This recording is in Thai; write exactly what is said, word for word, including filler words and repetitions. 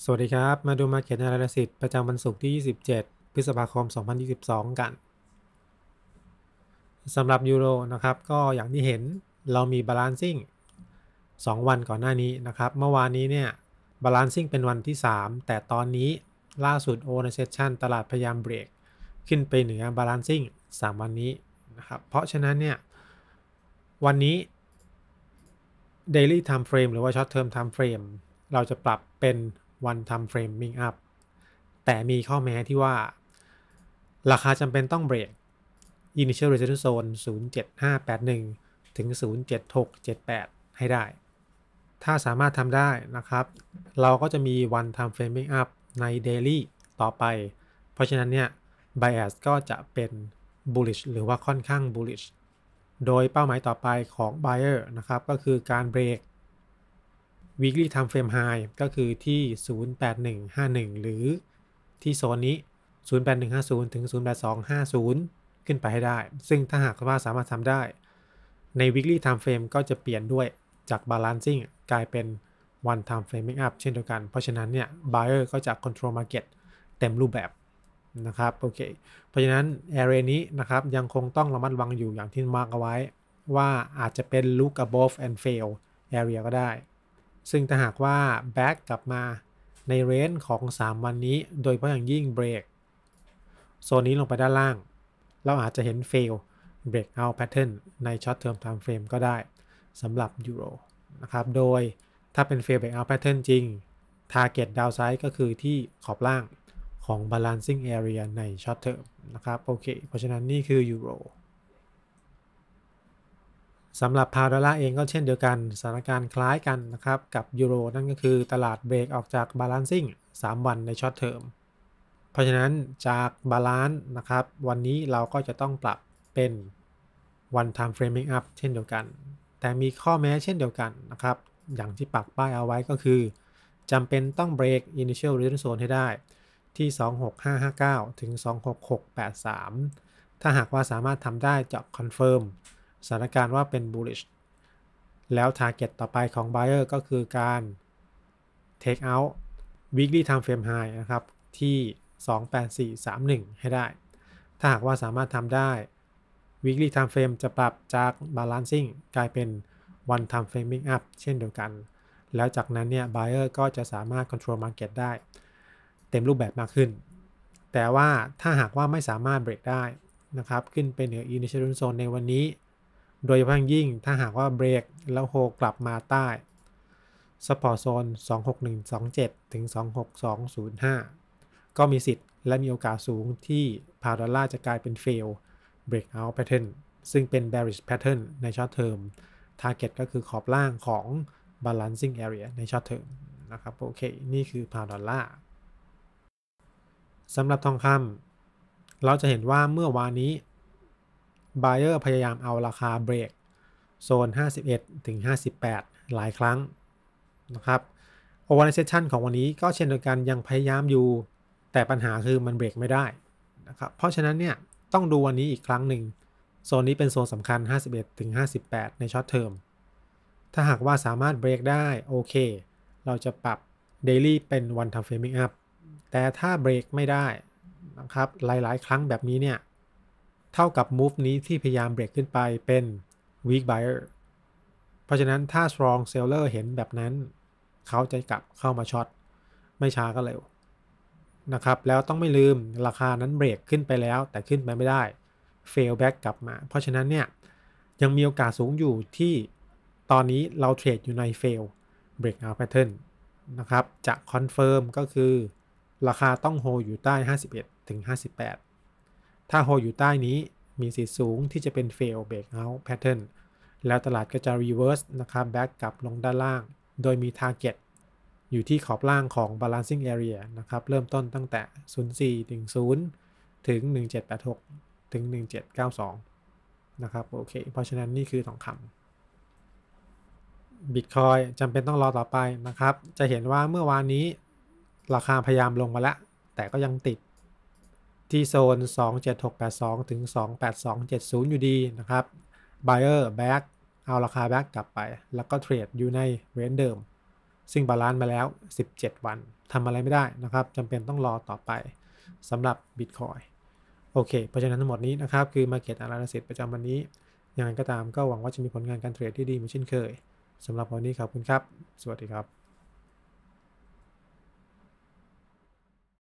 สวัสดีครับมาดู Market Analysis ประจำวันศุกร์ที่ยี่สิบเจ็ดพฤษภาคมสองพันยี่สิบสองกันสำหรับยูโรนะครับก็อย่างที่เห็นเรามี Balancing สองวันก่อนหน้านี้นะครับเมื่อวานนี้เนี่ย Balancing เป็นวันที่สามแต่ตอนนี้ล่าสุด O ในเซสชันตลาดพยายามเบรกขึ้นไปเหนือ Balancing สามวันนี้นะครับเพราะฉะนั้นเนี่ยวันนี้ Daily Time Frame หรือว่า Short Term Time Frame เราจะปรับเป็น One Time Framing Up แต่มีข้อแม้ที่ว่าราคาจำเป็นต้องเบรก Initial Resistance Zone ศูนย์ เจ็ด ห้า แปด หนึ่ง ถึง ศูนย์ เจ็ด หก เจ็ด แปด ให้ได้ถ้าสามารถทำได้นะครับเราก็จะมี One Time Framing Up ใน Daily ต่อไปเพราะฉะนั้นเนี่ย Bias ก็จะเป็น Bullish หรือว่าค่อนข้าง Bullish โดยเป้าหมายต่อไปของ Buyer นะครับก็คือการเบรก Weekly Time Frame High ก็คือที่ ศูนย์ แปด หนึ่ง ห้า หนึ่ง หรือที่โซนนี้ ศูนย์ แปด หนึ่ง ห้า ศูนย์ ถึง ศูนย์ แปด สอง ห้า ศูนย์ ขึ้นไปให้ได้ซึ่งถ้าหากว่าสามารถทำได้ใน Weekly Time Frame ก็จะเปลี่ยนด้วยจาก Balancing กลายเป็น One Time Framing Up เช่นเดียวกันเพราะฉะนั้นเนี่ย Buyer ก็จะ Control Market เต็มรูปแบบนะครับโอเคเพราะฉะนั้น Area นี้นะครับยังคงต้องระมัดระวังอยู่อย่างที่มาร์กเอาไว้ว่าอาจจะเป็น Look above and fail Area ก็ได้ซึ่งถ้าหากว่า Back กลับมาในเรนจ์ของสามวันนี้โดยเฉพาะอย่างยิ่งเบรกโซนนี้ลงไปด้านล่างเราอาจจะเห็น fail breakout pattern ใน short term time frame ก็ได้สำหรับยูโรนะครับโดยถ้าเป็น fail breakout pattern จริง target downside ก็คือที่ขอบล่างของ balancing area ใน short term นะครับโอเคเพราะฉะนั้นนี่คือยูโรสำหรับพาวดอลลาร์เองก็เช่นเดียวกันสถานการณ์คล้ายกันนะครับกับยูโรนั่นก็คือตลาดเบรกออกจาก balancing สามวันใน short term เพราะฉะนั้นจากบาลานซ์นะครับวันนี้เราก็จะต้องปรับเป็น one time framing up เช่นเดียวกันแต่มีข้อแม้เช่นเดียวกันนะครับอย่างที่ปักป้ายเอาไว้ก็คือจำเป็นต้องเบรก initial resistance zone ให้ได้ที่ สองหกห้าห้าเก้า ถึง สองหกหกแปดสาม ถ้าหากว่าสามารถทำได้จะ confirm สถานการณ์ว่าเป็น bullish แล้ว target ต่อไปของ buyer ก็คือการ take out weekly time frame high นะครับที่ สองแปดสี่สามหนึ่ง ให้ได้ถ้าหากว่าสามารถทำได้ weekly time frame จะปรับจาก balancing กลายเป็น one time framing up เช่นเดียวกันแล้วจากนั้นเนี่ย buyer ก็จะสามารถ control market ได้เต็มรูปแบบมากขึ้นแต่ว่าถ้าหากว่าไม่สามารถเบรกได้นะครับขึ้นไปเหนือ initial zone ในวันนี้โดยเฉพาะยิ่งถ้าหากว่าเบรกแล้วโฮกลับมาใต้ support zone สองหกหนึ่งสองเจ็ด ถึง สองหกสองศูนย์ห้า ก็มีสิทธิ์และมีโอกาสสูงที่พาวดอลลาร์จะกลายเป็น fail breakout pattern ซึ่งเป็น bearish pattern ใน short term target ก็คือขอบล่างของ balancing area ใน short term นะครับโอเคนี่คือพาวดอลลาร์สำหรับทองคำเราจะเห็นว่าเมื่อวานนี้ buyer พยายามเอาราคาเบรกโซนห้าสิบเอ็ดถึงห้าสิบแปดหลายครั้งนะครับ Overnight ของวันนี้ก็เช่นเดียวกันยังพยายามอยู่แต่ปัญหาคือมันเบรกไม่ได้นะครับเพราะฉะนั้นเนี่ยต้องดูวันนี้อีกครั้งหนึ่งโซนนี้เป็นโซนสำคัญห้าสิบเอ็ดถึงห้าสิบแปดในช็อตเทอมถ้าหากว่าสามารถเบรกได้โอเคเราจะปรับ Daily เป็น One Time Framing Up แต่ถ้าเบรกไม่ได้นะครับหลายๆครั้งแบบนี้เนี่ยเท่ากับ move นี้ที่พยายามเบรกขึ้นไปเป็น weak buyer เพราะฉะนั้นถ้า strong seller เห็นแบบนั้นเขาจะกลับเข้ามาช็อตไม่ช้าก็เร็วนะครับแล้วต้องไม่ลืมราคานั้นเบรกขึ้นไปแล้วแต่ขึ้นไปไม่ได้ fail back กลับมาเพราะฉะนั้นเนี่ยยังมีโอกาสสูงอยู่ที่ตอนนี้เราเทรดอยู่ใน fail breakout pattern นะครับจะ confirm ก็คือราคาต้องโฮอยู่ใต้ห้าสิบเอ็ดถึงห้าสิบแปดถ้าโฮอยู่ใต้นี้มีสิทธิ์สูงที่จะเป็น fail breakout pattern แล้วตลาดก็จะ reverse นะครับ back กลับลงด้านล่างโดยมี target อยู่ที่ขอบล่างของ balancing area นะครับเริ่มต้นตั้งแต่ศูนย์ สี่ ถึง ศูนย์ ถึง หนึ่ง เจ็ด แปด หก ถึง หนึ่ง เจ็ด เก้า สอง นะครับโอเคเพราะฉะนั้นนี่คือทองคำ Bitcoin จำเป็นต้องรอต่อไปนะครับจะเห็นว่าเมื่อวานนี้ราคาพยายามลงมาแล้วแต่ก็ยังติดที่โซน สองเจ็ดหกแปดสอง ถึง สองแปดสองเจ็ดศูนย์ อยู่ดีนะครับ Buyer back เอาราคา back กลับไปแล้วก็เทรดอยู่ในเรนจ์เดิมซึ่งบาลานซ์มาแล้วสิบเจ็ดวันทำอะไรไม่ได้นะครับจำเป็นต้องรอต่อไปสำหรับ Bitcoin โอเคเพราะฉะนั้นทั้งหมดนี้นะครับคือ Market Analysis ประจำวันนี้ยังไงก็ตามก็หวังว่าจะมีผลงานการเทรดที่ดีเหมือนเช่นเคยสำหรับวันนี้ขอบคุณครับสวัสดีครับ